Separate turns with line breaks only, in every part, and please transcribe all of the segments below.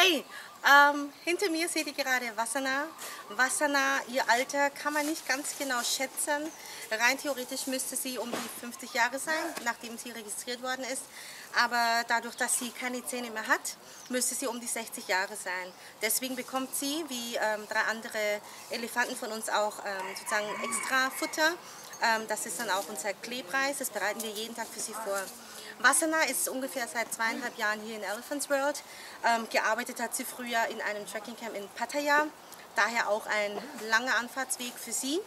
Hey, hinter mir seht ihr gerade Wasana. Wasana, ihr Alter kann man nicht ganz genau schätzen. Rein theoretisch müsste sie um die 50 Jahre sein, nachdem sie registriert worden ist. Aber dadurch, dass sie keine Zähne mehr hat, müsste sie um die 60 Jahre sein. Deswegen bekommt sie, wie drei andere Elefanten von uns, auch sozusagen extra Futter. Das ist dann auch unser Kleebreis, das bereiten wir jeden Tag für sie vor. Wasana ist ungefähr seit 2,5 Jahren hier in Elephants World. Gearbeitet hat sie früher in einem Trekking Camp in Pattaya, daher auch ein langer Anfahrtsweg für sie.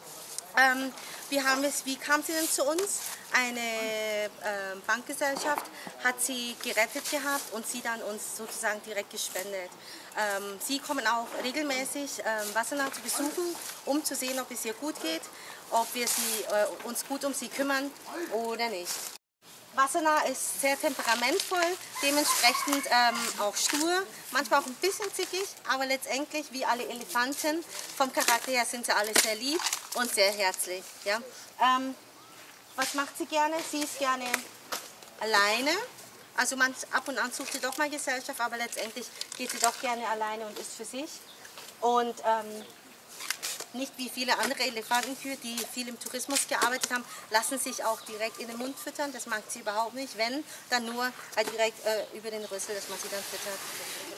Wie kam sie denn zu uns? Eine Bankgesellschaft hat sie gerettet gehabt und sie dann uns sozusagen direkt gespendet. Sie kommen auch regelmäßig Wasana zu besuchen, um zu sehen, ob es ihr gut geht, ob wir uns gut um sie kümmern oder nicht. Wasana ist sehr temperamentvoll, dementsprechend auch stur, manchmal auch ein bisschen zickig, aber letztendlich wie alle Elefanten vom Charakter her sind sie alle sehr lieb und sehr herzlich. Ja? Was macht sie gerne? Sie ist gerne alleine, also ab und an sucht sie doch mal Gesellschaft, aber letztendlich geht sie doch gerne alleine und ist für sich. Und nicht wie viele andere Elefantenkühe, die viel im Tourismus gearbeitet haben, lassen sich auch direkt in den Mund füttern. Das mag sie überhaupt nicht. Wenn, dann nur direkt über den Rüssel, dass man sie dann füttert.